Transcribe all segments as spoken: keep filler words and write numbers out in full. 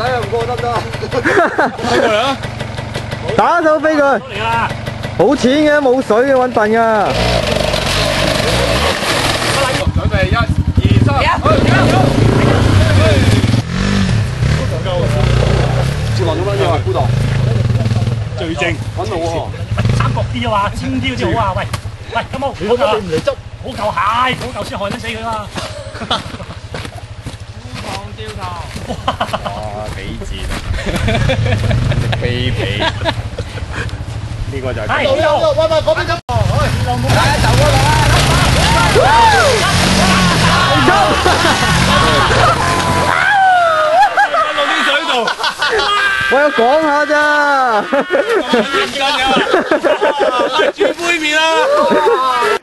睇下唔過得唔得？ 飛過嚟啊！ 打手飛佢。好淺嘅，冇水嘅，揾笨㗎。 準備一、二、三， 接落咗乜嘢啊？高度最正， 揾到喎。 三角啲啊嘛，尖啲嗰啲好啊！喂喂，金毛，你覺得你唔嚟執？好嚿蟹，好嚿先害得死佢嘛！烏糖焦糖。 哇！俾賤，卑鄙，呢個就係。 係。 喂喂，嗰邊走。 哎，走過來啦！ 落啲水度。 我有講下咋。 認真㗎，煮杯麵啊！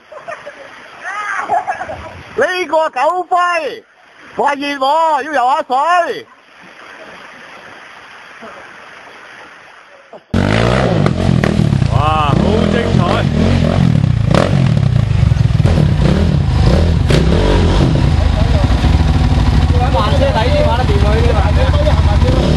呢個狗輝發熱喎，要游下水。 哇，好精彩！ 慢車底啲玩得掂佢啲慢車，多啲行慢車咯。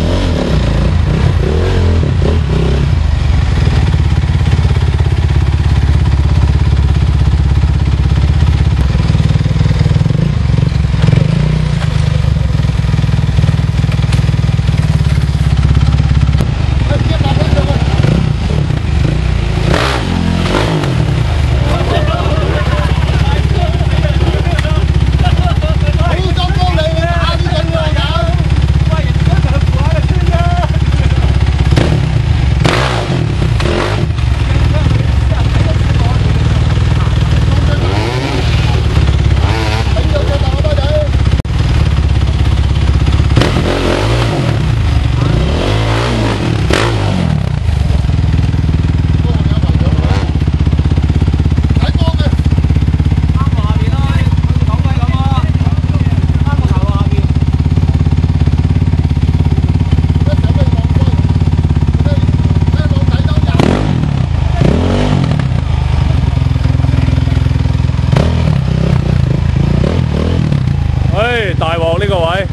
大鑊呢個位，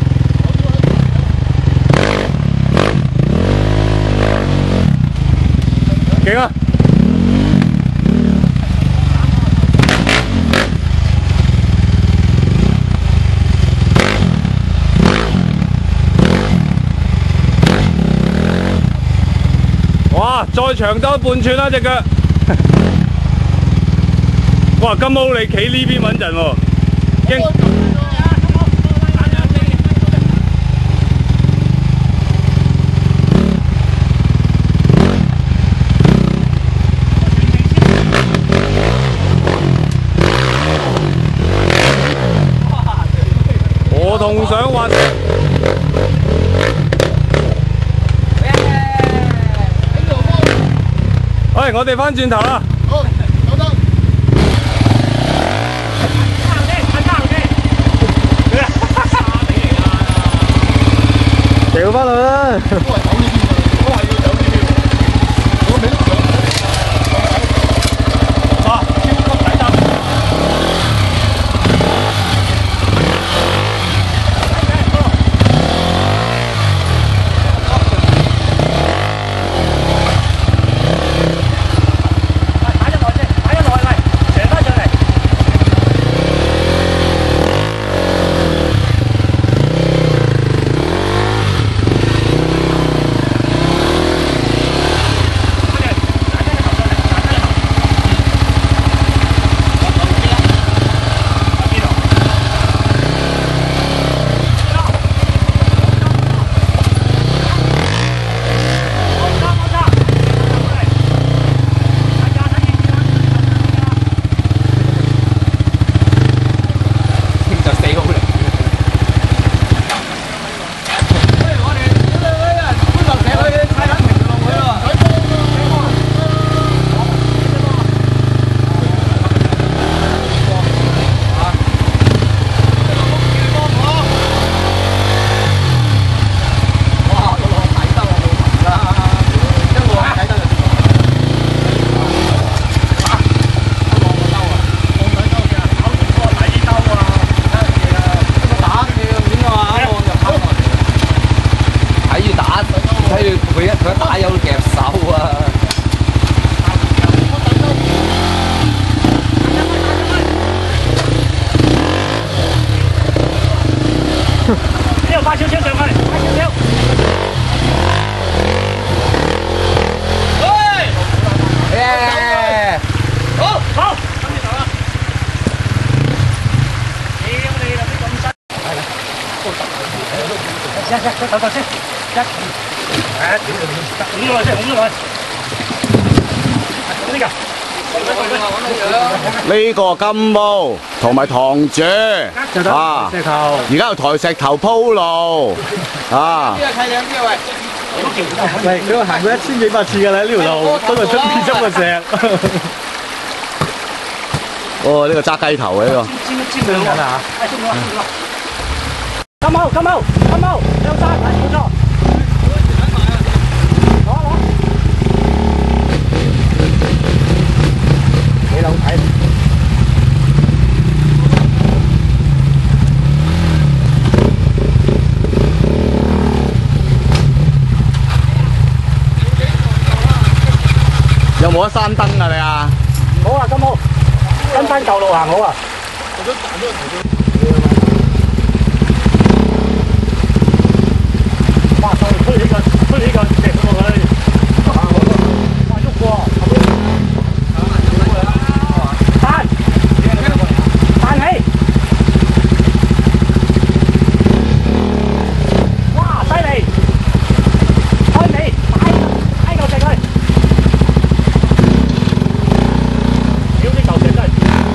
勁啊！哇！再長多半寸啦隻腳。哇！金毛你企呢邊穩陣喎，驚！我同想滑。喂，我哋翻轉頭啦。 好，有得。 掉翻去啦。 一手手先，一二，誒，屌你，拱咗落去先，拱咗落去。呢個。 呢個金毛同埋塘主啊， 石頭。 而家有抬石頭鋪路啊！ 喂，佢行過一千幾百次㗎啦，呢條路都係出面執個石。 哦，呢個揸雞頭嘅呢個。 尖尖兩緊啊！係中咗，中咗。金毛，金毛，金毛，兩山，係冇錯。攞攞。幾樓睇？ 有冇得閂燈啊你啊？ 好啊，金毛，跟翻舊路行好啊。哇！再推起個，推起個石落去。哇！喐喎，彈，彈起。哇！犀利，開尾，擺擺嚿石去。屌啲嚿石真係。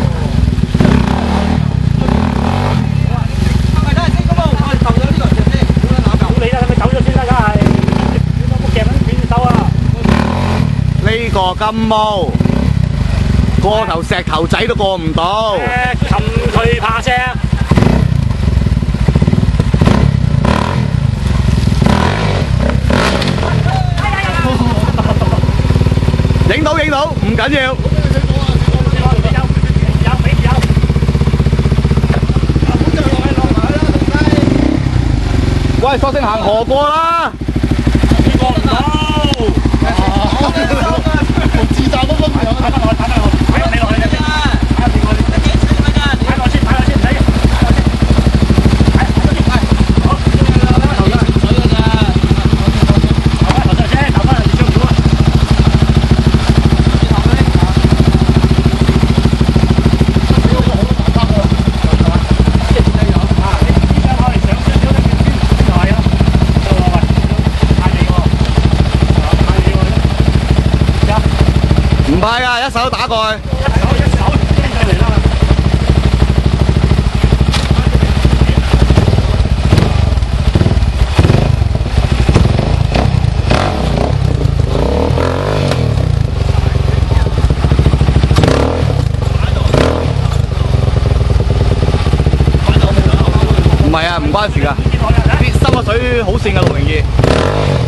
呢個金毛過頭石頭仔都過唔到。 誒，擒佢爬石。 影到影到，唔緊要。喂，索性行河過啦。 過唔到。 自責都分享。 踩翻落去，踩翻落去，踩你落去。踩你落去。踩落先，踩落先，唔使。踩落先。踩落先，係。好。頭啦。水㗎咋？頭翻頭上先，頭翻嚟上唔到啊。頭咧。呢個好難得喎。係嘛？即係點樣啊？你依家可以上少少咧，先就係咯。到啦，喂。太你喎。太你喎。 唔派啊！一手打過去。 一手一手飛上嚟啦！ 唔係啊，唔關事㗎。啲深嘅水好跣㗎，六零二。